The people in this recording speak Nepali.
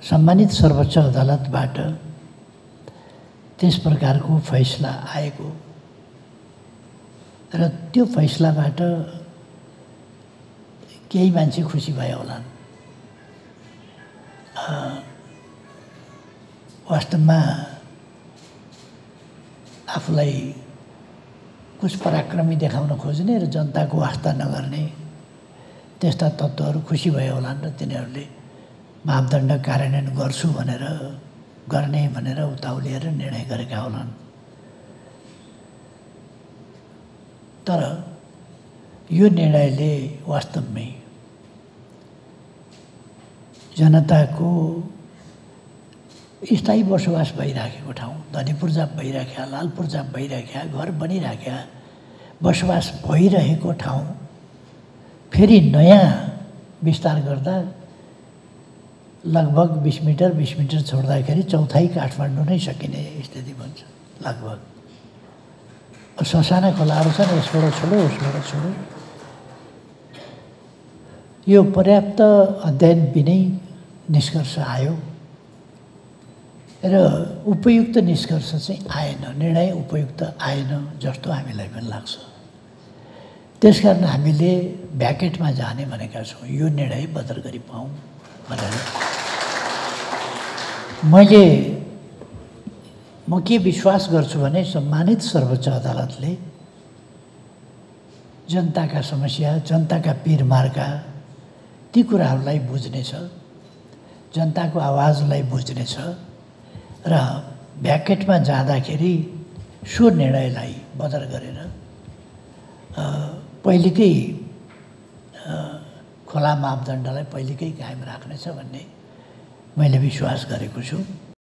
सम्मानित सर्वोच्च अदालतबाट त्यस प्रकारको फैसला आएको र त्यो फैसलाबाट केही मान्छे खुसी भए होलान्। वास्तवमा आफूलाई कुछ पराक्रमी देखाउन खोज्ने र जनताको वास्ता नगर्ने त्यस्ता तत्त्वहरू खुसी भए होलान् र तिनीहरूले मापदण्ड कार्यान्वयन गर्छु भनेर उताउलिएर निर्णय गरेका होलान्। तर यो निर्णयले वास्तवमै जनताको स्थायी बसोबास भइराखेको ठाउँ, धनी पूर्जा भइराख्या, लाल पूर्जा भइराख्या, घर बनिराख्या, बसोबास भइरहेको ठाउँ फेरि नयाँ विस्तार गर्दा लगभग 20 मिटर छोड्दाखेरि चौथाइ काठमाडौँ नै सकिने स्थिति बन्छ। लगभग ससाना खोलाहरू छन्, यसबाट छोडो उसबाट छोडो। यो पर्याप्त अध्ययन बिनै निष्कर्ष आयो र उपयुक्त निष्कर्ष चाहिँ आएन, निर्णय उपयुक्त आएन जस्तो हामीलाई पनि लाग्छ। त्यसकारण हामीले ब्याकेटमा जाने भनेका छौँ, यो निर्णय बदल गरी पाऊँ भनेर। म के विश्वास गर्छु भने सम्मानित सर्वोच्च अदालतले जनताका समस्या, जनताका पीरमार्का ती कुराहरूलाई बुझ्नेछ, जनताको आवाजलाई बुझ्नेछ र ब्याकेटमा जाँदाखेरि सो निर्णयलाई बदल गरेर पहिलेकै खोला मापदण्डलाई पहिलेकै कायम राख्नेछ भन्ने मैले विश्वास गरेको छु।